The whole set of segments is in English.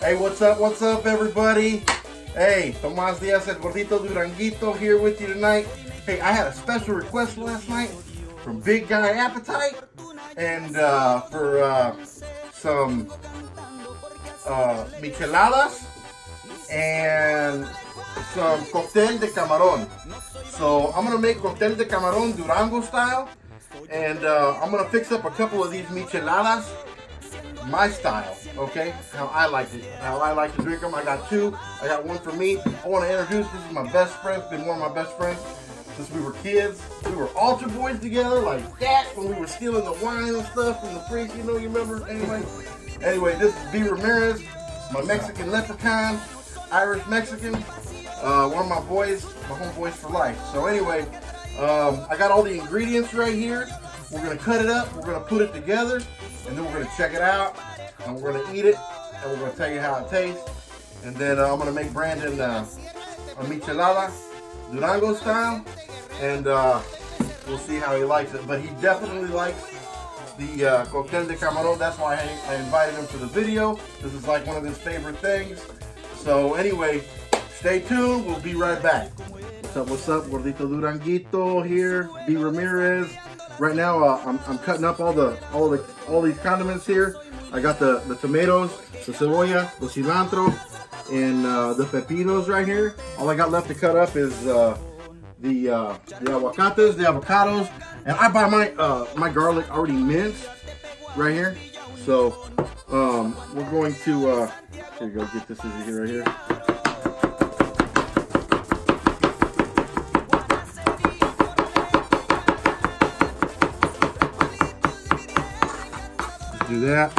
Hey, what's up, everybody? Hey, Tomas Diaz, el Gordito Duranguito here with you tonight. Hey, I had a special request last night from Big Guy Appetite, and for some micheladas and some cóctel de camarón. So I'm gonna make cóctel de camarón Durango style, and I'm gonna fix up a couple of these micheladas my style, okay? How I like to drink them. I got two. I got one for me. I want to introduce, this is my best friend. It's been one of my best friends since we were kids. We were altar boys together like that when we were stealing the wine and stuff from the fridge, you know, you remember? Anyway, this is B. Ramirez, my Mexican leprechaun, Irish Mexican, one of my boys, my homeboys for life. So anyway, I got all the ingredients right here. We're gonna cut it up, we're gonna put it together, and then we're gonna check it out, and we're gonna eat it, and we're gonna tell you how it tastes. And then I'm gonna make Brandon a michelada, Durango style, and we'll see how he likes it. But he definitely likes the cóctel de camarón. That's why I invited him to the video. This is like one of his favorite things. So anyway, stay tuned. We'll be right back. What's up? Gordito Duranguito here. B. Ramirez. Right now, I'm cutting up all these condiments here. I got the tomatoes, the cebolla, the cilantro, and the pepinos right here. All I got left to cut up is the aguacates, the avocados, and I buy my garlic already minced right here. So we're going to here you go, get this right here. Do that.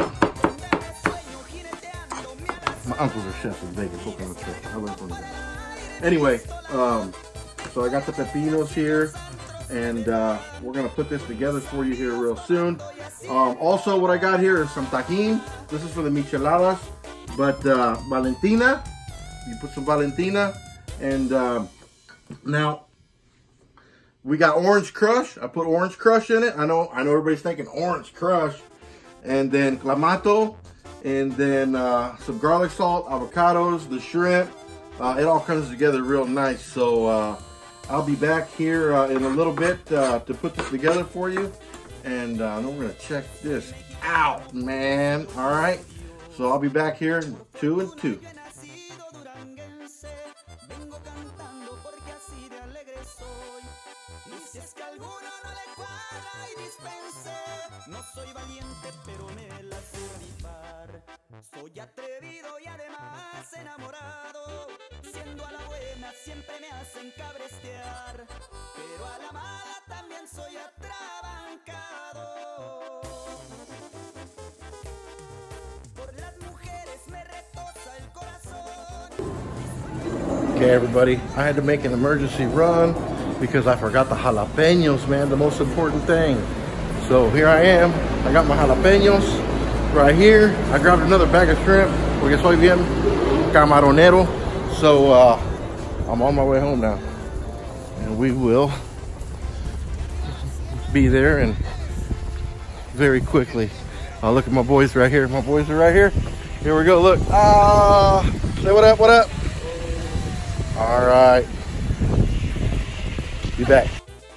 My uncles are chefs in Vegas. What kind of chef? I learned from them. Anyway, so I got the pepinos here, and we're gonna put this together for you here real soon. Also, what I got here is some tajin. This is for the micheladas, but Valentina. You put some Valentina, and now we got orange crush. I put orange crush in it. I know everybody's thinking orange crush. And then clamato, and then some garlic salt, avocados, the shrimp. It all comes together real nice. So I'll be back here in a little bit to put this together for you. And then we're gonna check this out, man. All right. So I'll be back here in 2 and 2. No soy valiente, pero me la sé rifar. Soy atrevido y además enamorado. Siendo a la buena siempre me hacen cabrestear, pero a la mala también soy atrabancado. Por las mujeres me retoza el corazón. Okay, everybody, I had to make an emergency run because I forgot the jalapenos, man, the most important thing. So here I am. I got my jalapenos right here. I grabbed another bag of shrimp porque soy bien camaronero. So I'm on my way home now, and we will be there and very quickly. Look at my boys right here. My boys are right here. Here we go. Look. Say what up? What up? All right. Be back.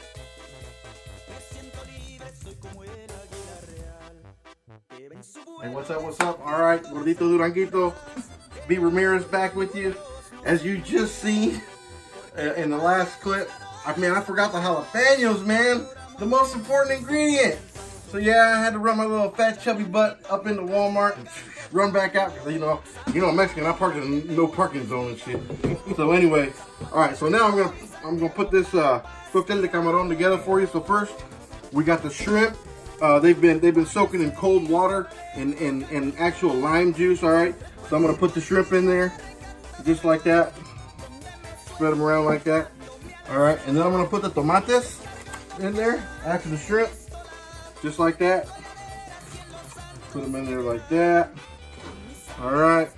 Hey, what's up? All right, Gordito Duranguito, B. Ramirez back with you. As you just seen in the last clip, I forgot the jalapenos, man. The most important ingredient. So yeah, I had to run my little fat chubby butt up into Walmart and run back out because you know I'm Mexican. I park in no parking zone and shit. So anyway, all right. So now I'm gonna put this cóctel de camarón together for you. So first, we got the shrimp. They've been soaking in cold water and actual lime juice. All right, so I'm gonna put the shrimp in there, just like that. Spread them around like that. All right, and then I'm gonna put the tomates in there after the shrimp, just like that. Put them in there like that. All right.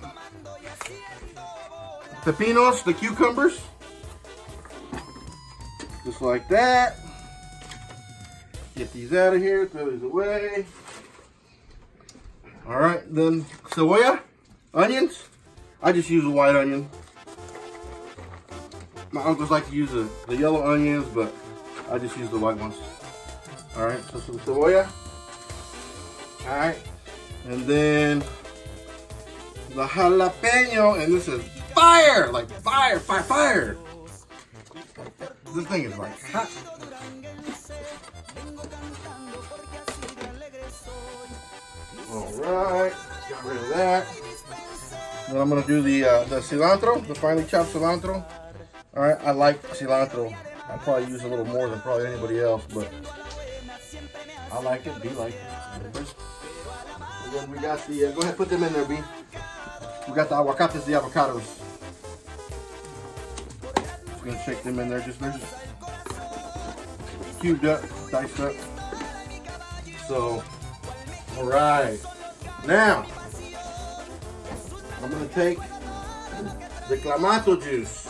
Pepinos, the cucumbers, just like that. Get these out of here, throw these away. All right, then cebolla, onions, I just use a white onion. My uncles like to use the yellow onions, but I just use the white ones. All right, so some cebolla. All right, and then the jalapeno, and this is fire, like fire, fire, fire. This thing is like hot. All right, got rid of that. Then I'm gonna do the cilantro, the finely chopped cilantro. All right, I like cilantro. I'll probably use a little more than probably anybody else, but I like it. Be like it. And then we got the. Go ahead, put them in there, B. We got the aguacates, the avocados. Just gonna shake them in there. They're just cubed up, diced up. So, all right. Now, I'm gonna take the clamato juice.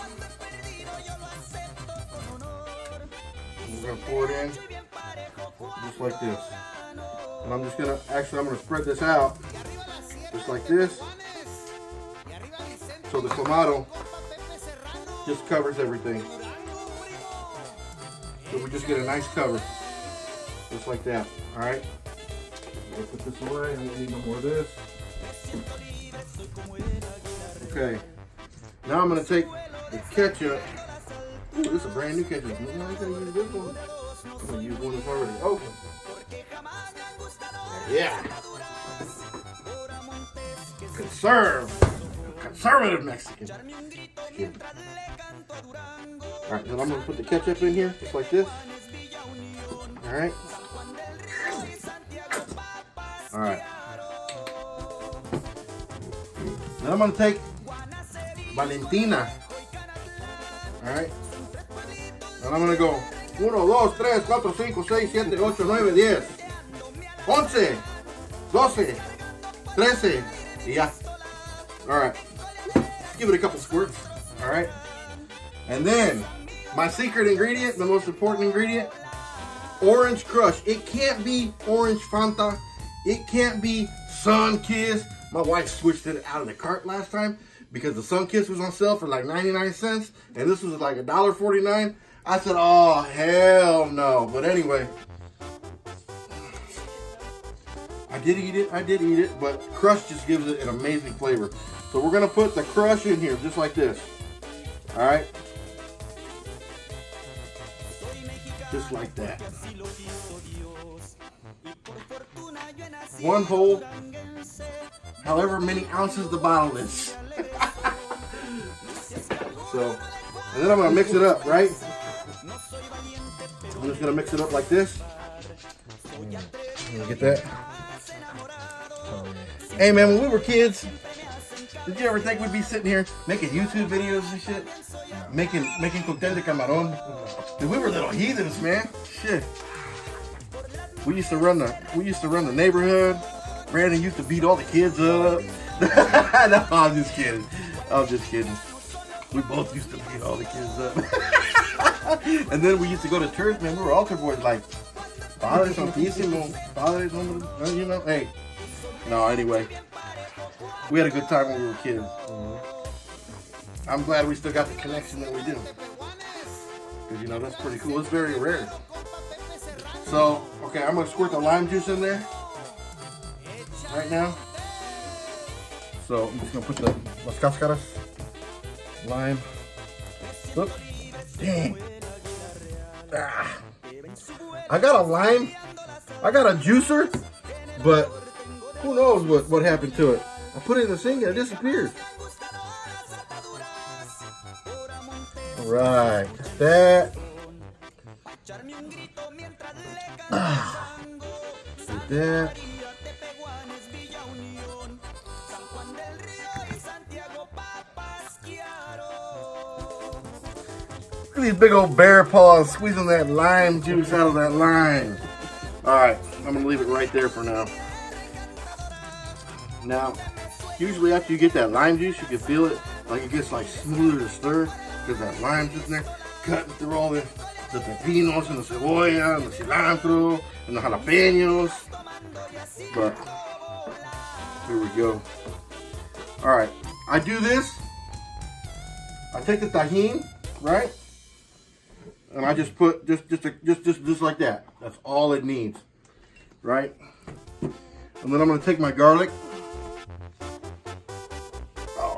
We're gonna pour it in just like this. And I'm just gonna, actually I'm gonna spread this out just like this. So the clamato just covers everything. So we just get a nice cover. Just like that, all right? I'll put this away, I don't need no more of this. Okay, now I'm gonna take the ketchup. Ooh, this is a brand new ketchup. I'm not gonna use this one. I'm gonna use one that's already open. Yeah. Conservative Mexican. Alright, then I'm gonna put the ketchup in here, just like this. Alright. Alright. Then I'm gonna take Valentina. Alright. And I'm gonna go 1, 2, 3, 4, 5, 6, 7, 8, 9, 10, 11, 12, 13, y ya. Alright. Give it a couple squirts. Alright. And then, my secret ingredient, the most important ingredient, Orange Crush. It can't be Orange Fanta. It can't be Sunkist. My wife switched it out of the cart last time because the Sunkist was on sale for like 99 cents and this was like $1.49. I said, oh, hell no. But anyway, I did eat it, but Crush just gives it an amazing flavor. So we're gonna put the Crush in here just like this. All right. Just like that. One whole, however many ounces the bottle is. So, and then I'm gonna mix it up, right? I'm just gonna mix it up like this. Get that? Hey man, when we were kids, did you ever think we'd be sitting here making YouTube videos and shit? Making cóctel de camarón? Dude, we were little heathens, man. Shit. We used to run the neighborhood. Brandon used to beat all the kids up. No, I'm just kidding. I'm just kidding. We both used to beat all the kids up. And then we used to go to church, man. We were altar boys, like Padre Santísimo, Padre, you know. Hey, no. Anyway, we had a good time when we were kids. I'm glad we still got the connection that we do. Because, you know, that's pretty cool. It's very rare. So, okay, I'm going to squirt the lime juice in there right now. So, I'm just going to put the las cáscaras, lime. Look. Dang. Ah. I got a lime. I got a juicer, but who knows what happened to it. I put it in the sink and it disappeared. Alright, that. Like that. Look at these big old bear paws squeezing that lime juice out of that lime. Alright, I'm going to leave it right there for now. Now, usually after you get that lime juice, you can feel it, like it gets like smoother to stir, because that lime's just in there, cutting through all the pepinos and the cebolla and the cilantro and the jalapenos. But, here we go. Alright, I do this. I take the tahini, right? And I just put just like that. That's all it needs, right? And then I'm gonna take my garlic. Oh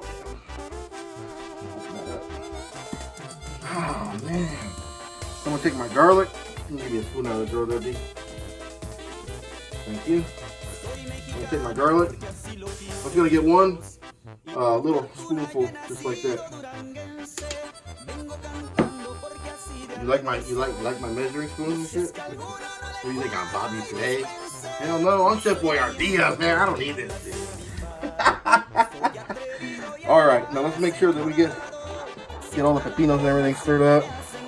man. Oh man. I'm gonna take my garlic. Let me give you a spoon out of the drawer there, D. Thank you. I'm gonna take my garlic. I'm just gonna get one little spoonful, just like that. You like my measuring spoons and shit? What do you think I'm Bobby today? Hell no, I'm Chef Boyardee, man. I don't need this shit. All right, now let's make sure that we get all the pepinos and everything stirred up.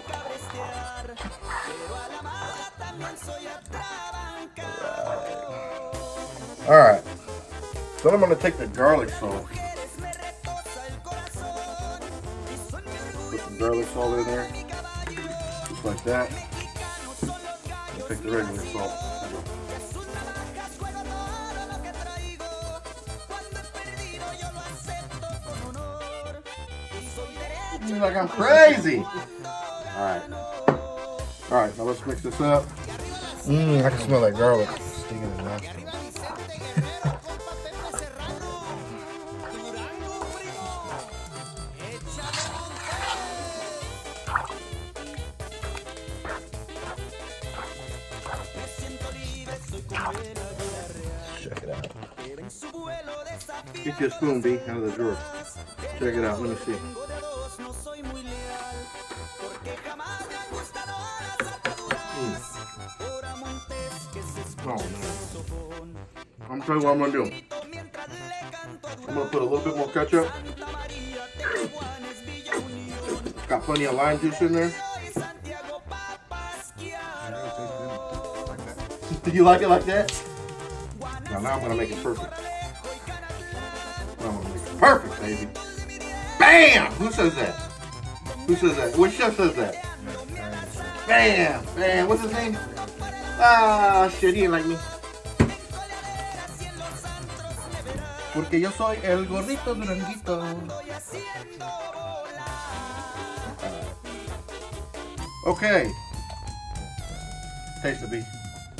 All right. Then I'm gonna take the garlic salt. Put some garlic salt in there, just like that. I'll take the regular salt. You're like I'm crazy. All right. Now let's mix this up. I can smell that garlic sticking in the nostrils. Check it out. Get your spoon, B, out of the drawer. Check it out. Let me see. Oh, man. I'm telling you what I'm going to do. I'm going to put a little bit more ketchup. It's got plenty of lime juice in there. Do you like it like that? Now I'm going to make it perfect. Now I'm going to make it perfect, baby. Bam! Who says that? Who says that? Which chef says that? Bam! Bam! What's his name? Ah, shit, he ain't like me. Porque yo soy el gordito duranguito. Okay. Taste the beef.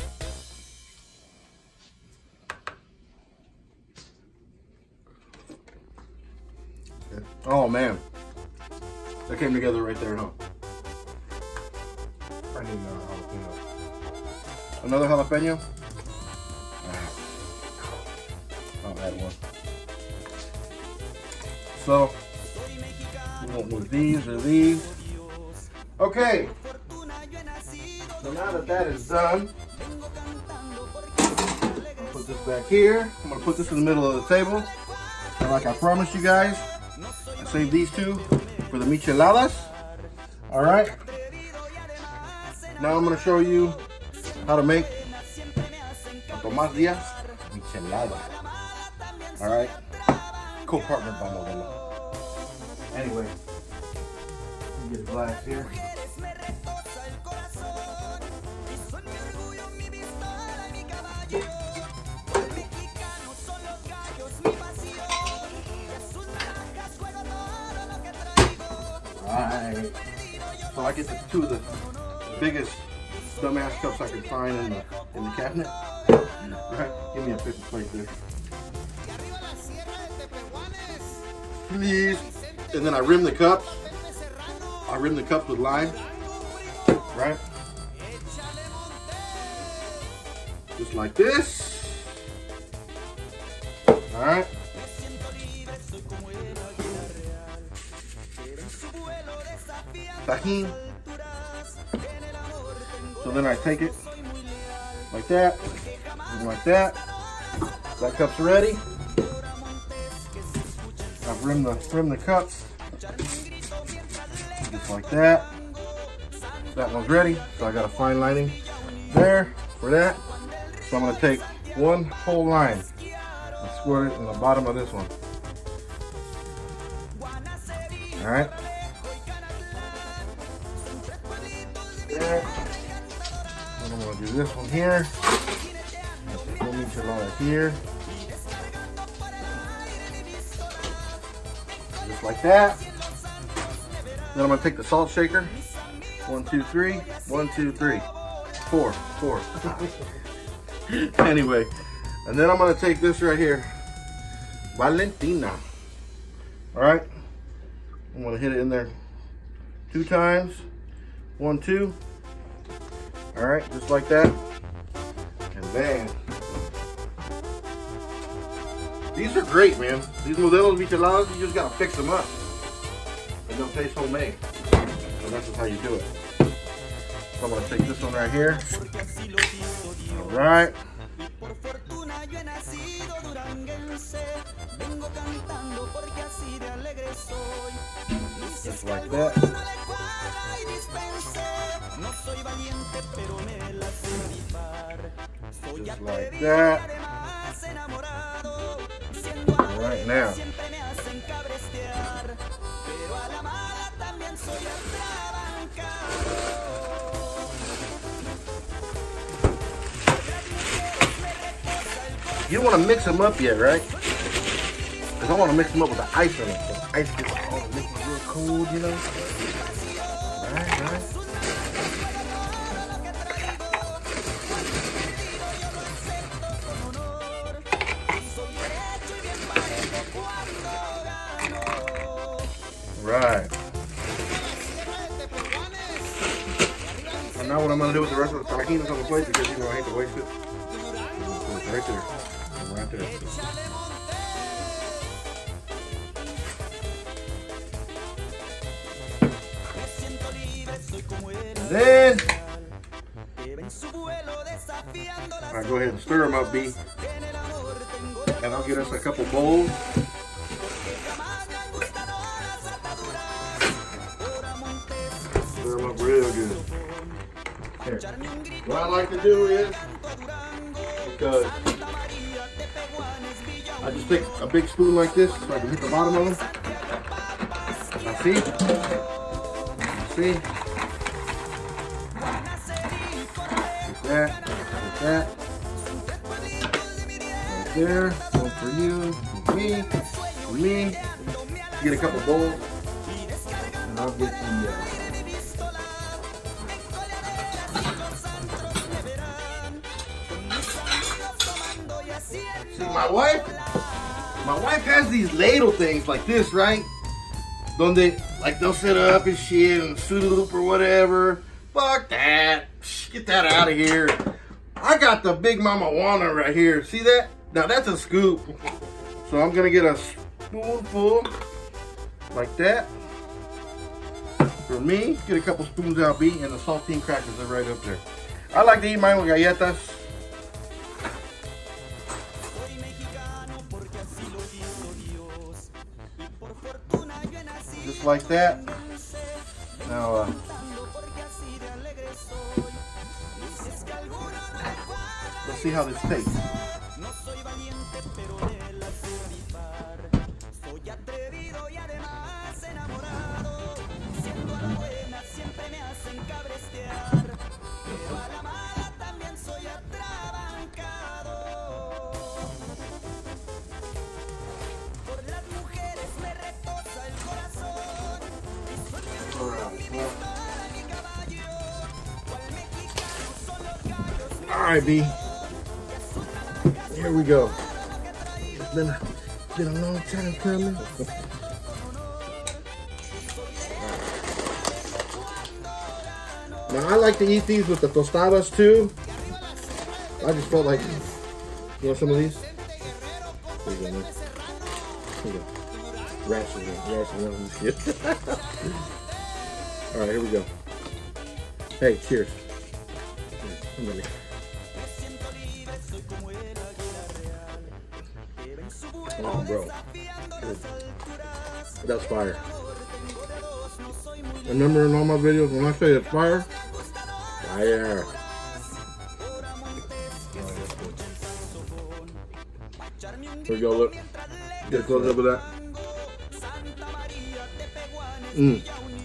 Oh man, that came together right there, huh? I need another jalapeno. I'll add one. So we won't move these or these. Okay. So now that that is done, I'll put this back here. I'm gonna put this in the middle of the table, and like I promised you guys. Save these two for the micheladas. All right. Now I'm going to show you how to make Tomás Díaz michelada. All right. Co-partnered by Modelo. Anyway, let me get a glass here. Alright, so I get the two of the biggest dumbass cups I could find in the cabinet. Right, give me a paper plate there, please. And then I rim the cups. I rim the cups with lime, right? Just like this. All right. Tahini. So then I take it like that, and like that. That cup's ready. I've rimmed the cups just like that. That one's ready. So I got a fine lining there for that. So I'm gonna take one whole line and squirt it in the bottom of this one. All right. There. And I'm gonna do this one here. Michelada here. Just like that. Then I'm gonna take the salt shaker. 1, 2, 3. 1, 2, 3. 4. Anyway, and then I'm gonna take this right here. Valentina. Alright. I'm gonna hit it in there 2 times. 1, 2. Alright, just like that. And then these are great, man. These modelos micheladas, you just gotta fix them up. And they'll taste homemade. So that's just how you do it. So I'm gonna take this one right here. Alright. Just like that. Just like that. Right now. You don't want to mix them up yet, right? Because I want to mix them up with the ice in it. So the ice gets all the liquid real cold, you know? Right. Right. And now what I'm going to do with the rest of the taquitos on the plate, because you know I hate to waste it. Right there. Right there. And then, alright, go ahead and stir them up, B. And I'll get us a couple bowls. Stir them up real good. Here. What I like to do is, because I just take a big spoon like this so I can hit the bottom of them. Now see? See? Like that. Like that. Right there. One for you. For me. For me. Get a couple bowls. And I'll get the see, my wife has these ladle things like this, right? Donde, like, they'll set up and shit and Suda Loop or whatever. Fuck that. Get that out of here. I got the Big Mama Juana right here. See that? Now that's a scoop. So I'm gonna get a spoonful like that. For me, get a couple spoons out, B, and the saltine crackers are right up there. I like to eat mine with galletas. Just like that. Now, let's see how this tastes. All right, B. Here we go. It's been a long time coming. Now I like to eat these with the tostadas too. I just felt like, you want some of these? Here you go, man. Here you go. Ration shit. All right, here we go. Hey, cheers. Here, oh, bro. That's fire. Remember in all my videos when I say it's fire? Fire. Here we go, look. Get close up with that. Mmm.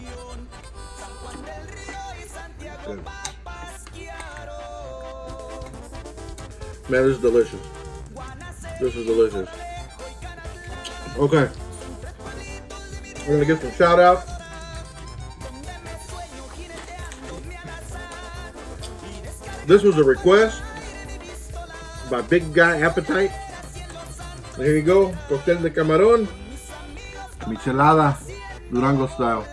Man, this is delicious. This is delicious. Okay. I'm gonna get some shout outs. This was a request by Big Guy Appetite. There you go, cóctel de camarón, michelada, Durango style.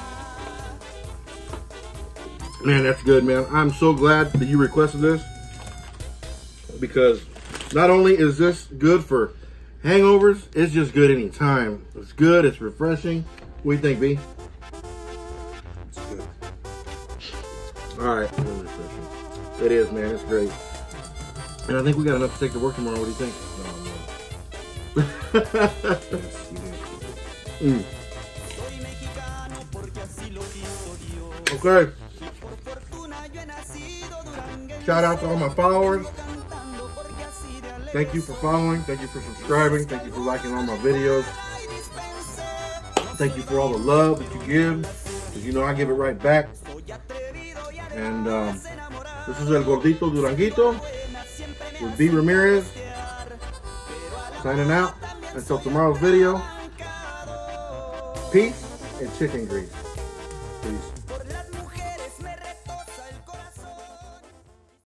Man, that's good, man. I'm so glad that you requested this, because not only is this good for hangovers, it's just good anytime. It's good, it's refreshing. What do you think, B? It's good. All right. It is, man. It's great. And I think we got enough to take to work tomorrow. What do you think? Okay. Shout out to all my followers. Thank you for following. Thank you for subscribing. Thank you for liking all my videos. Thank you for all the love that you give, because you know I give it right back. And this is El Gordito Duranguito with B. Ramirez, signing out until tomorrow's video. Peace and chicken grease. Peace.